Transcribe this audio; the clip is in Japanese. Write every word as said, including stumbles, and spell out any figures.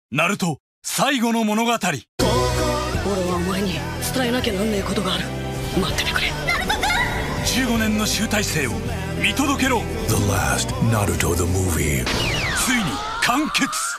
ナルト最後の物語。俺はお前に伝えなきゃなんねえことがある。待っててくれ、ナルト君。 じゅうごねんの集大成を見届けろ。 The Last Naruto the Movie ついに完結。